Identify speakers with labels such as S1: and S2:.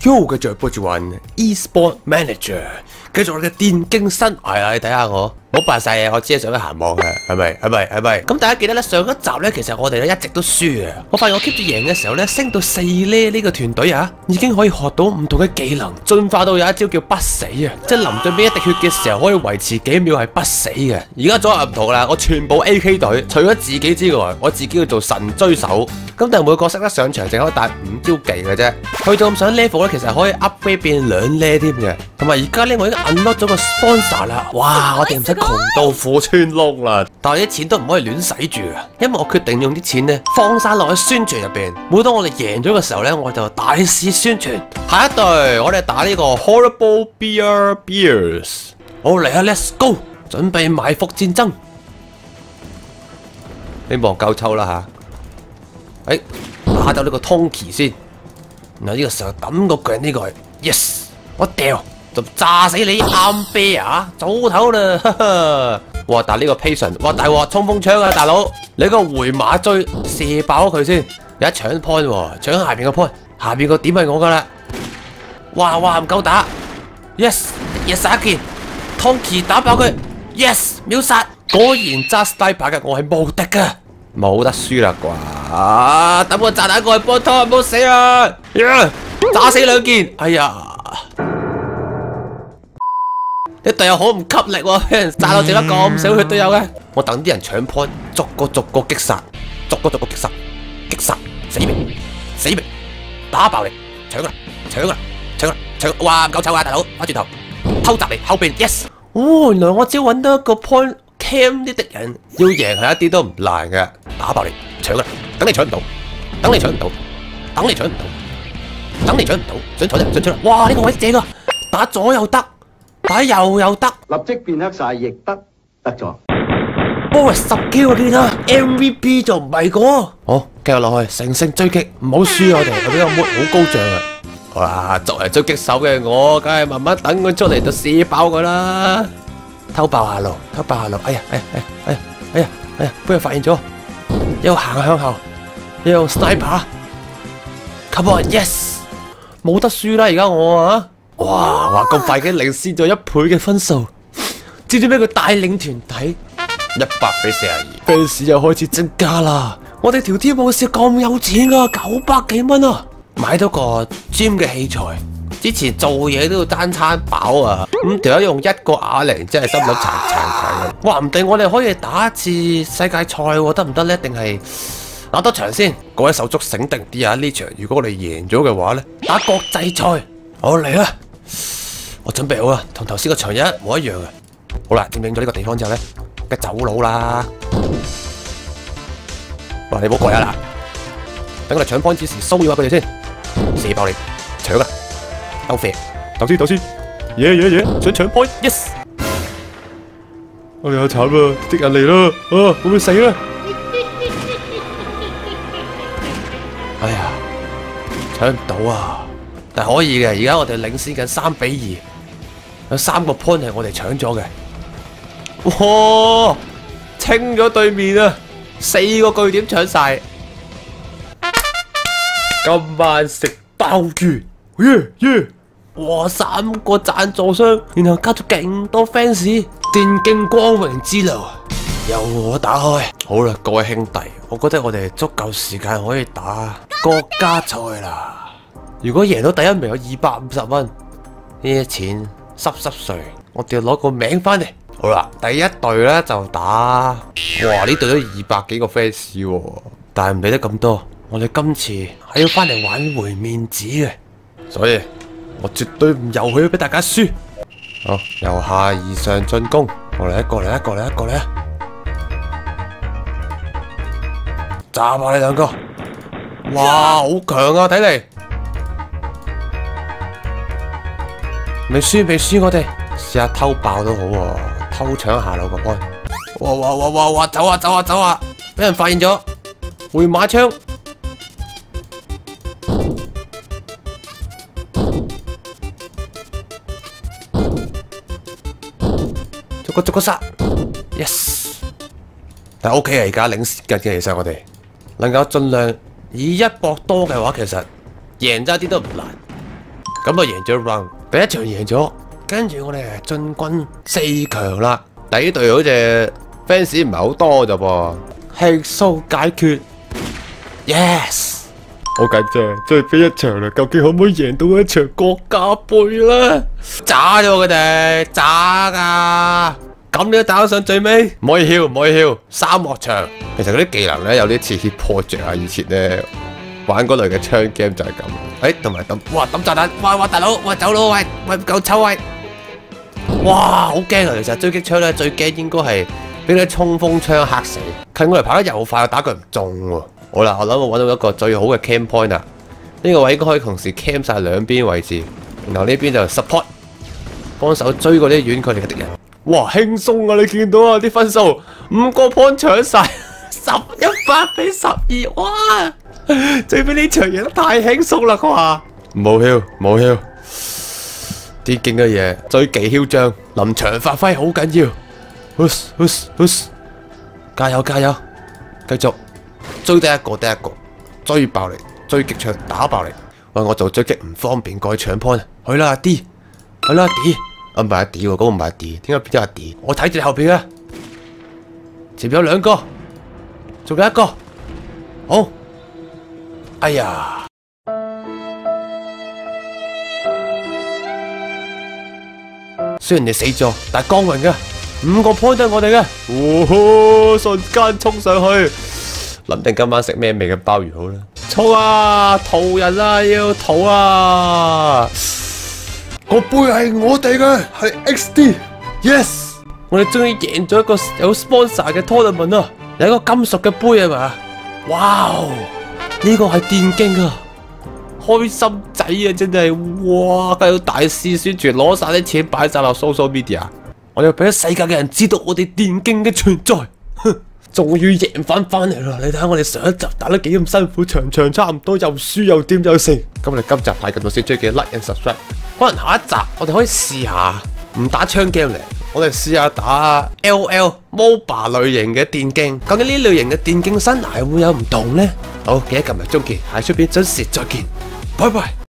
S1: Yo， 繼續係播住玩 eSport Manager， 繼續我嘅電競生涯啊！你睇下我，冇扮晒嘢，我只係想去行網嘅，係咪？咁大家記得咧，上一集咧，其實我哋咧一直都輸啊！我發現我 keep 住贏嘅時候咧，升到4呢個團隊啊，已經可以學到唔同嘅技能，進化到有一招叫不死啊！即係臨對面一滴血嘅時候，可以維持幾秒係不死嘅。而家左右唔同啦，我全部 AK 隊，除咗自己之外，我自己要做神追手。咁但係每個角色咧上場淨可以帶5招技嘅啫，去到咁上 level 咧，其實可以 upgrade 變2 level 添嘅。同埋而家咧，我已經 unlock 咗個 sponsor 啦，哇！我哋唔使窮到褲穿窿啦，但係啲錢都唔可以亂使住啊，因為我決定用啲錢咧放晒落去宣傳入邊。每當我哋贏咗嘅時候咧，我就大肆宣傳。下一隊我哋打呢個 Horrible Bears， 好嚟啊 ，Let's go， 準備埋伏戰爭，希望夠抽啦吓。打走呢個 Tonky 先，然後呢個時候抌個腳呢個係 yes， 我掉就炸死你啱啤啊！早唞啦，哈哈！哇！但係呢個 patient， 哇大鑊衝鋒槍啊，大佬！你個回馬追射爆咗佢先，有一搶 point 喎，搶下邊個 point， 下邊個點係我噶啦！哇唔夠打 ，yes 殺一件 ，Tonky 打爆佢 ，yes 秒殺！果然揸 sniper 嘅我係無敵噶。冇得輸啦啩！等我炸彈過去幫拖，唔好死啊！炸死2件，哎呀！啲隊友好唔給力喎，俾人炸到剩得咁少血都有嘅。我等啲人搶 point， 逐個擊殺，擊殺，死命，打爆你，搶！哇唔夠抽啊，大佬，翻轉頭偷襲你後邊 ，yes！ 哦，原來我只要揾到一個 point。Cam 啲敵人要贏係一啲都唔難嘅，打爆你，搶啦！等你搶唔到，想搶啦！哇，呢個位正啊，打左又得，打右又得，
S2: 立即變黑晒亦得咗。
S1: 哇，10 Q 啊，見啦 ，MVP 就唔係個。好，繼續落去，乘勝追擊，唔好輸我哋，我哋個 mood 好高漲啊！好啦，作為狙擊手嘅我，梗係慢慢等佢出嚟就射爆佢啦。偷爆下路，哎呀，俾佢發現咗，一路行向後，一路 sniper，come on yes， 冇得輸啦而家我啊，哇咁快嘅領先咗1倍嘅分數，知唔知咩叫帶領團體？100比42，fans 又開始增加啦，我哋條 team 冇事咁有錢啊，900幾蚊啊，買到個 gym 嘅器材。之前做嘢都要單餐飽啊！咁條友用1個啞鈴，真係心諗殘佢。話唔定我哋可以打一次世界賽喎，得唔得呢？定係打多場先？各位手足醒定啲啊！呢場如果我哋贏咗嘅話呢，打國際賽。好嚟啦！我準備好啦，同頭先個場一模一樣嘅。好啦，佔領咗呢個地方之後呢，梗係走佬啦！哇！你唔好過嚟啦！等我哋搶point之時騷擾下佢哋先，射爆你，搶啊！鬥飛，鬥先，耶！想搶 point，yes！ 哎呀慘啦，敵人嚟啦，會唔會死啦？哎呀，搶唔到啊！但係可以嘅，而家我哋領先緊3比2，有3個 point 係我哋搶咗嘅。哇！清咗對面啊，4個據點搶晒。今晚食鮑魚。耶！哇，3個贊助商，然後加咗勁多 fans， 電競光榮之路由我打開。好啦，各位兄弟，我覺得我哋足夠時間可以打國家賽啦。如果贏到第1名有250蚊，呢啲錢濕碎，我哋要攞個名翻嚟。好啦，第1隊咧就打，哇呢隊都200幾個 fans 喎，但係唔理得咁多，我哋今次係要翻嚟挽回面子嘅。所以我絕對唔容許俾大家輸。好，由下而上進攻，過嚟啊！炸爆你2個！哇，好強啊！睇嚟未輸，我哋試下偷爆都好喎，偷搶下路個 point。哇！走啊！俾人發現咗，回馬槍。逐個殺 ，yes， 但係 OK 啊，而家領先緊嘅，其實我哋能夠盡量以1搏多嘅話，其實贏咗一啲都唔難。 咁啊贏咗 round，第一場贏咗，跟住我哋進軍4強啦。第呢隊好似 fans 唔係好多咋噃，輕鬆解決 ，yes。好緊張，最尾一場啦，究竟可唔可以贏到一場國家杯咧？渣咗佢哋，渣噶，咁你都打得上最尾？唔可以囂，唔可以囂，沙漠場。其實嗰啲技能咧有啲似 Hit Project 啊，以前咧玩嗰類嘅槍 game 就係咁。同埋抌，哇抌炸彈，哇大佬，喂走佬，喂唔夠抽喂，哇好驚啊！其實狙擊槍咧最驚應該係俾啲衝鋒槍嚇死，近我嚟跑得又快，打佢唔中喎。好啦，我諗我揾到一個最好嘅 cam point 啦。呢個位應該可以同時 cam 晒兩邊位置，然後呢邊就 support 幫手追嗰啲遠距離嘅敵人。哇，輕鬆啊！你見到啊啲分數，5個 point 搶晒，18比12，哇！最尾呢場贏得太輕鬆啦啩！冇囂冇囂，啲勁嘅嘢最技囂張，臨場發揮好緊要。加油加油，繼續！追第一個，追爆你，追擊槍打爆你。喂，我做追擊唔方便，過去搶 point。去啦阿 D， 去啦阿 D， 唔係阿 D 喎，嗰個唔係阿 D， 點解變咗阿 D？ 我睇住你後邊啊，前面有2個，仲有1個，好。哎呀！雖然你死咗，但係光榮嘅，5個 point 都係我哋嘅。瞬間衝上去。諗定今晚食咩味嘅鮑魚好啦！衝啊！逃人啊！要逃啊！個杯係我哋嘅，係 XD。Yes！ 我哋終於贏咗一個有 sponsor 嘅 tournament 啊！有一個金屬嘅杯啊嘛！哇！呢個係電競啊！開心仔啊！真係哇！梗係要大肆宣傳，攞晒啲錢擺晒落 social media。我哋要俾世界嘅人知道我哋電競嘅存在。哼！終於贏翻嚟啦！你睇下我哋上一集打得幾咁辛苦，場場差唔多又輸又點又勝。咁我哋今集睇咁多先，記得 like and subscribe。可能下一集我哋可以試下唔打槍 game 嚟，我哋試下打 LL MOBA 類型嘅電競。究竟呢類型嘅電競生涯會有唔同呢？好，記得撳埋鐘鍵，喺出邊準時再見，拜拜。